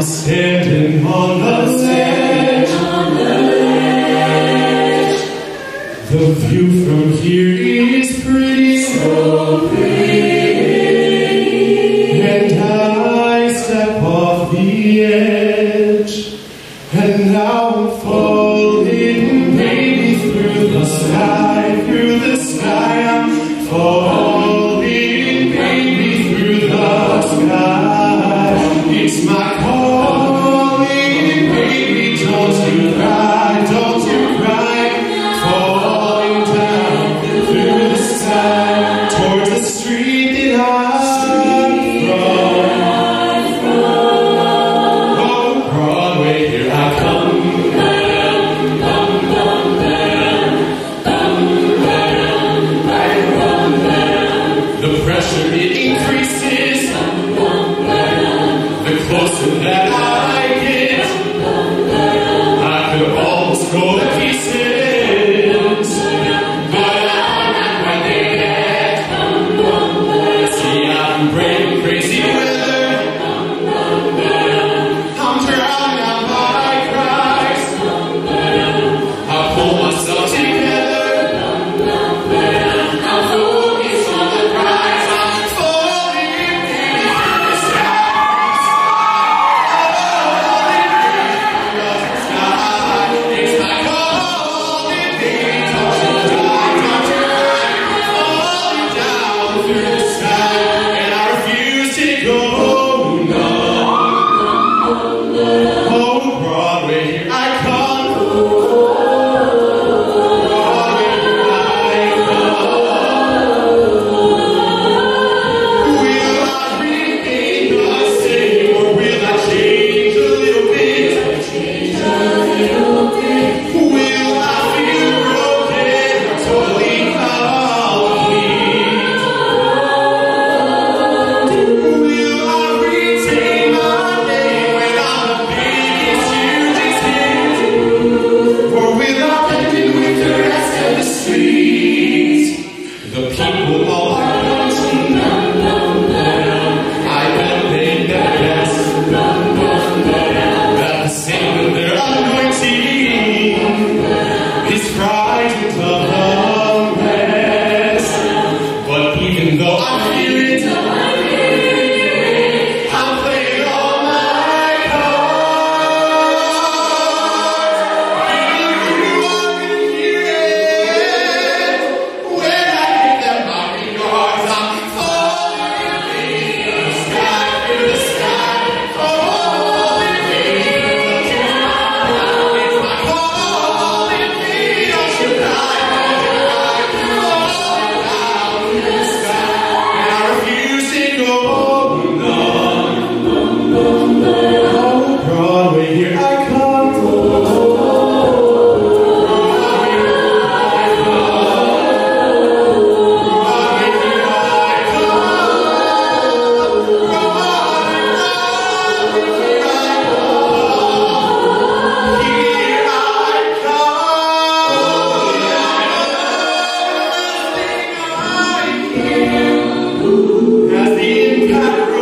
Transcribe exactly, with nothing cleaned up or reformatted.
standing on the ledge. The view from here is pretty, so pretty. And I step off the edge, and now I'm falling, baby, through the sky, through the sky. I'm falling, baby, through the sky. It's my calling, baby, don't you cry, don't you cry. Falling down through the sky, towards the street that I'm from. Oh, Broadway, here I come. The pressure, it increases. The closer that I get, I could almost go to pieces. But I'm not quite there yet. See, I'm brave, crazy weather. I'm drowning out my cries. I pull myself together. I'm focused on the prize. I'm falling in the sky. It's my calling, baby, don't you die, don't you die. Falling down through the sky, and I refuse to go. No. Oh, Broadway, here I come. Broadway, here I come. Will I remain the same, or will I change a little bit? Will I feel broken or totally complete? Will I retain my name when I'm the biggest, hugest hit? Or will I blend in with the rest of the streets? The people all around me, I bet they never guess that the same of their anointing is frightened of the rest. But even though I feel it, I'm playing all my cards. You are gonna hear it when I hit them knocking yards. I'm falling through the sky, through the sky, falling through the sky. It's my calling, baby, don't you cry, don't you cry. Falling down through the sky, and I refuse to go. No. Oh, Broadway, here I come. Broadway, here I come. Broadway, here I come. Broadway, here I come. Here I come. As the impact